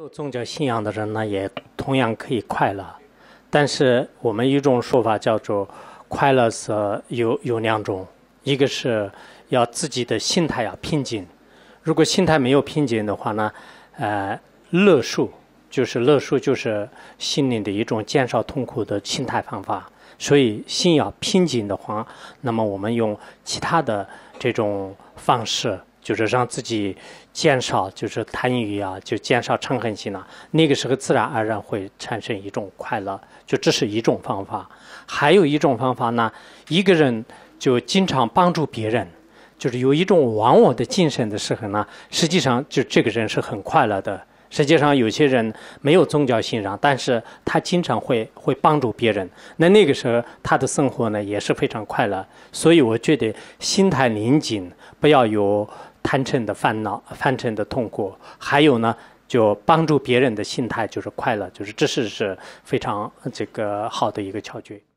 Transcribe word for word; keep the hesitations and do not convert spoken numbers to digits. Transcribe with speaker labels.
Speaker 1: 有宗教信仰的人呢，也同样可以快乐。但是我们有一种说法叫做快乐是有有两种，一个是要自己的心态要平静。如果心态没有平静的话呢，呃，乐术就是乐术就是心灵的一种减少痛苦的心态方法。所以心要平静的话，那么我们用其他的这种方式，就是让自己减少，就是贪欲啊，就减少嗔恨心啊，那个时候自然而然会产生一种快乐。就这是一种方法。还有一种方法呢，一个人就经常帮助别人，就是有一种忘我的精神的时候呢，实际上就这个人是很快乐的。实际上有些人没有宗教信仰，但是他经常会会帮助别人，那那个时候他的生活呢也是非常快乐。所以我觉得心态宁静，不要有贪嗔的烦恼、贪嗔的痛苦，还有呢就帮助别人的心态就是快乐，就是这是是非常这个好的一个窍诀。